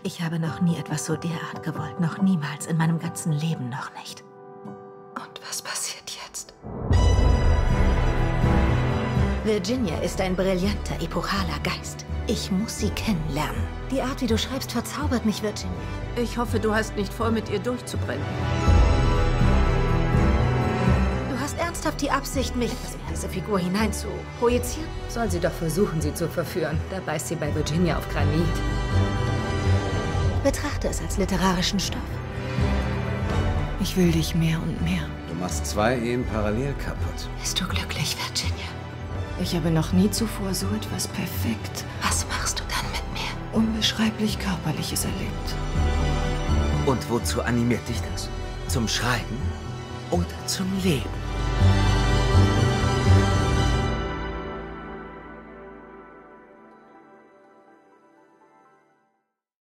Ich habe noch nie etwas so derart gewollt. Noch niemals in meinem ganzen Leben noch nicht. Und was passiert jetzt? Virginia ist ein brillanter, epochaler Geist. Ich muss sie kennenlernen. Die Art, wie du schreibst, verzaubert mich, Virginia. Ich hoffe, du hast nicht vor, mit ihr durchzubrennen. Du hast ernsthaft die Absicht, mich in diese Figur hinein zu projizieren? Soll sie doch versuchen, sie zu verführen. Da beißt sie bei Virginia auf Granit. Betrachte es als literarischen Stoff. Ich will dich mehr und mehr. Du machst 2 Ehen parallel kaputt. Bist du glücklich, Virginia? Ich habe noch nie zuvor so etwas perfekt, Was machst du dann mit mir? unbeschreiblich Körperliches erlebt. Und wozu animiert dich das? Zum Schreiben oder zum Leben?